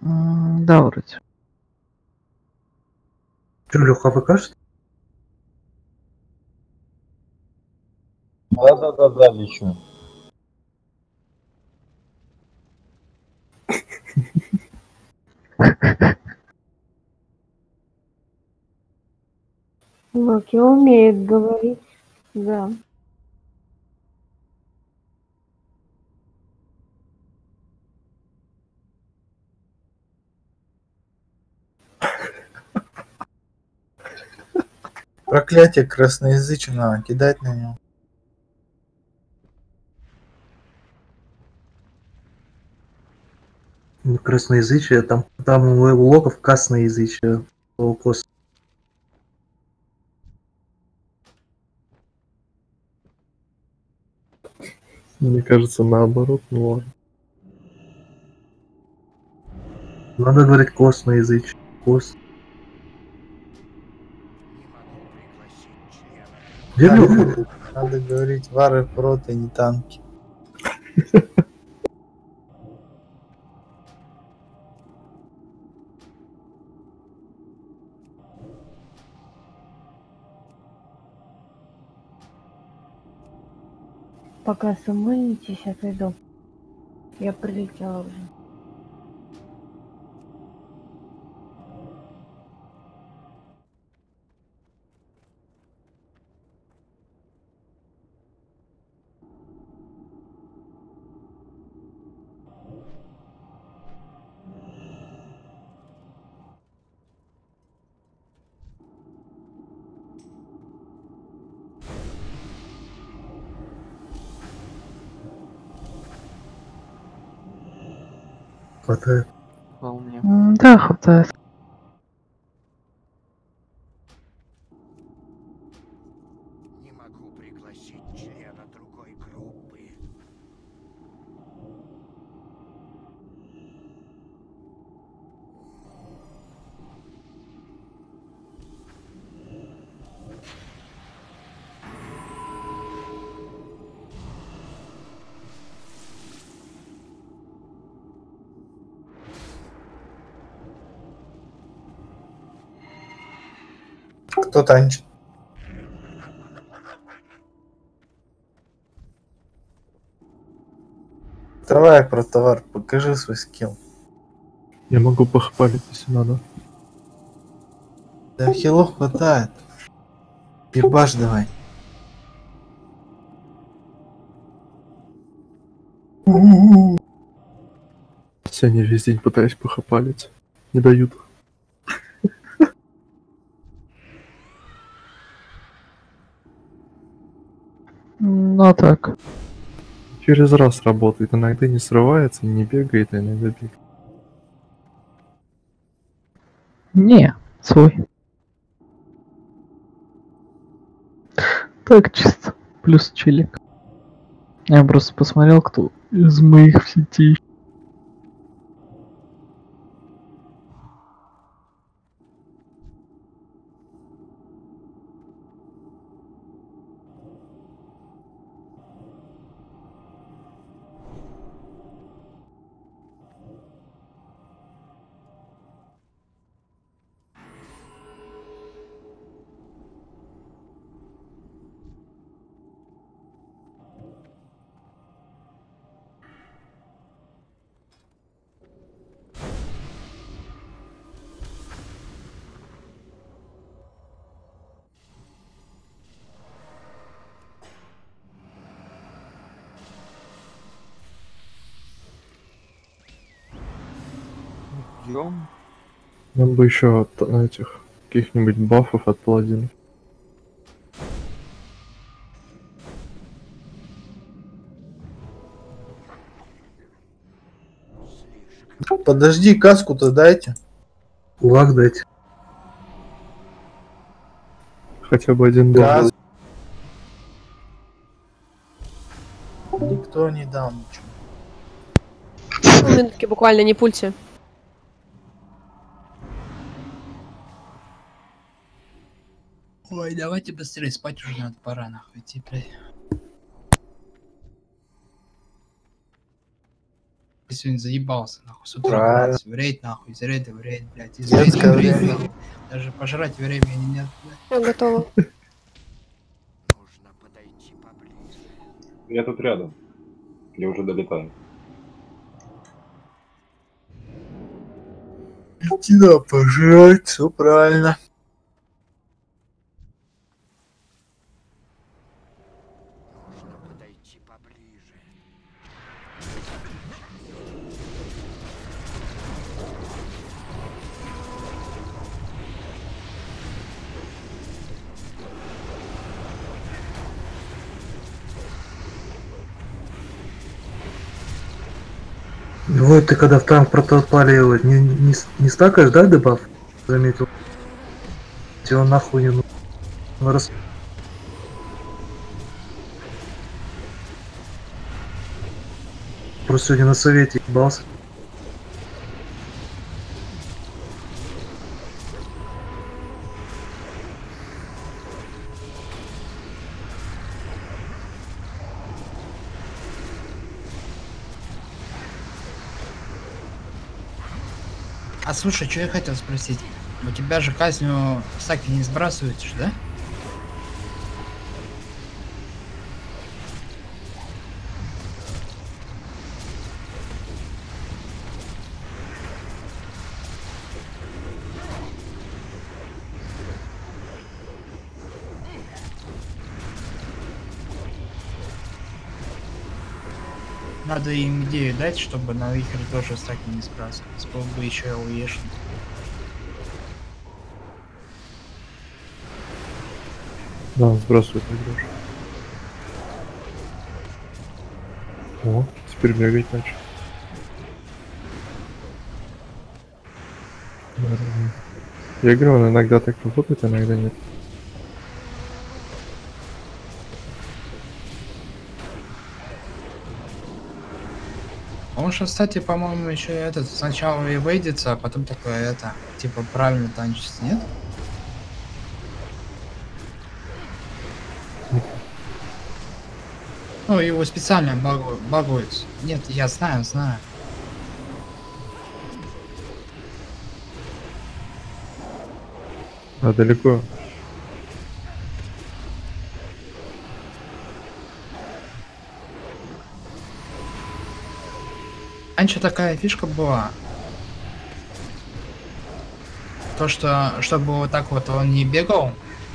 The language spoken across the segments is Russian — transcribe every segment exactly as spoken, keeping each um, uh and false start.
М, Да, вроде. Че, Леха, покажет? Да-да-да-да, лечу. Локи умеет говорить, да. Проклятие красноязычного, кидать на него. Ну, красноязычие, там, там у локов косноязычие. Кос. Мне кажется, наоборот, ну ладно. Надо говорить косноязычие. Кос. Где Леха? Надо говорить вары проты, не танки. Пока суммонитесь, отойду. Я прилетела уже. Хватает. Вполне. М, Да, хватает. Не могу пригласить члена другой группы. Кто танчит? Давай про товар, покажи свой скилл. Я могу похвалить, если надо. Да хилов хватает. Ебаш давай. Сегодня весь день пытаюсь похапалить. Не дают. М, Ну а так. Через раз работает. Иногда не срывается, не бегает, а иногда бегает. Не, свой. Так чисто. Плюс челик. Я просто посмотрел, кто из моих в сети. Ждем. Нам бы еще от этих каких-нибудь бафов от паладинов. Подожди, каску-то дайте. Кулак дайте. Хотя бы один баф. Газ. Никто не дал ничего. Минутки буквально, не пульте. Ой, давайте быстрее, спать уже надо, пора нахуй идти, блядь. сегодня заебался, нахуй, с утра, Правильно. блядь, в рейд, нахуй, из рейда в рейд, блядь, из Детское рейда в рейд, время. блядь. Даже пожрать времени нет, блядь. Я готова. Нужно подойти поближе. Я тут рядом. Я уже долетаю. Да, пожрать, все правильно. Нужно подойти поближе. Вот ты когда в танк протопали, вот, не, не, не стакаешь, да, дебаф? Заметил. Тебе он нахуй не нужен. Он рас- Просто сегодня на совете ебался. А слушай, что я хотел спросить? У тебя же казнью стаки не сбрасываете же, да? Надо им идею дать, чтобы на их тоже стаки не сбрасывались. Было бы еще и уешно. Да, сбрасывает игрушку. О, теперь бегать начал. Нормально. Я говорю, он иногда так работает, иногда нет. Он же, кстати, по-моему, еще этот сначала и выйдется, а потом такое это, типа, правильно танчится, нет? Ну, его специально багу... багуют. Нет, я знаю, знаю. А далеко? Раньше такая фишка была. То, что, чтобы вот так вот он не бегал.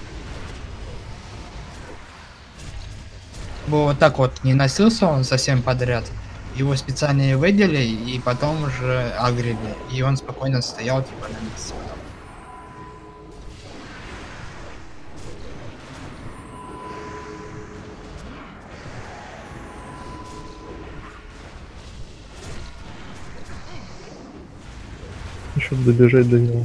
Бы вот так вот не носился он совсем подряд. Его специально выделили и потом уже агрили. И он спокойно стоял типа на месте. Чтобы добежать до него.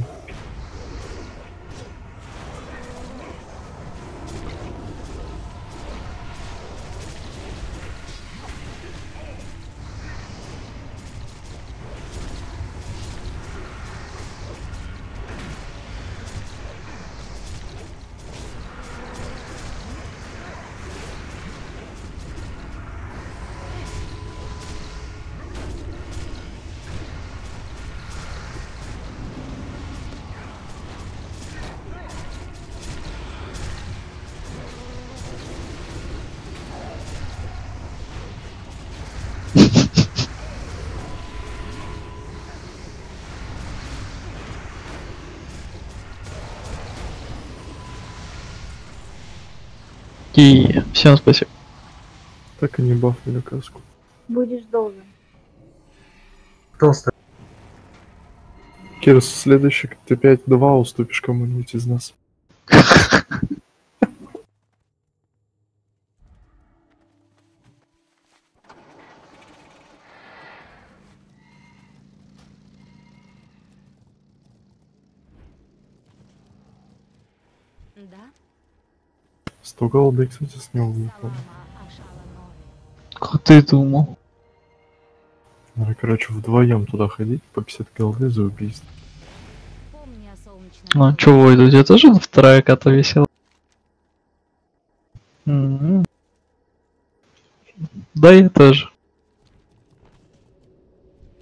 И всем спасибо. Так и не бафнули каску. Будешь должен. Толстый. Кирс, следующий ты пять два уступишь кому-нибудь из нас. Да? сто голды, кстати, с него выпало. Как ты думал? Надо, короче, вдвоем туда ходить по пятьдесят голды за убийство. Ну чего, это у тебя тоже вторая карта висела? М-м. Да, я тоже.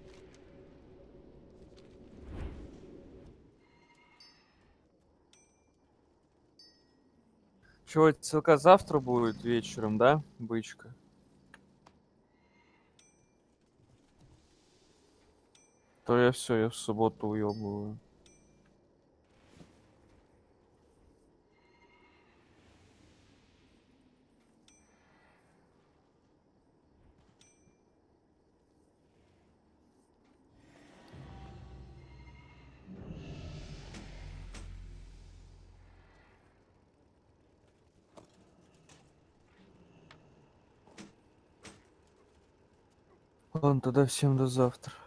Чего, ЦЛК завтра будет вечером, да, бычка? То я все, я в субботу уебываю. Ладно, тогда всем до завтра.